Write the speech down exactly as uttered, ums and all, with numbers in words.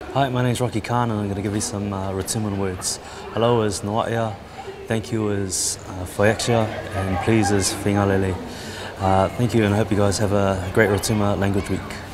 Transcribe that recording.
Hi, my name is Rocky Khan and I'm going to give you some uh, Rotuman words. Hello is Nawa'ia, thank you is uh, Foyaksha, and please is Fingalele. Uh, thank you, and I hope you guys have a great Rotuma language week.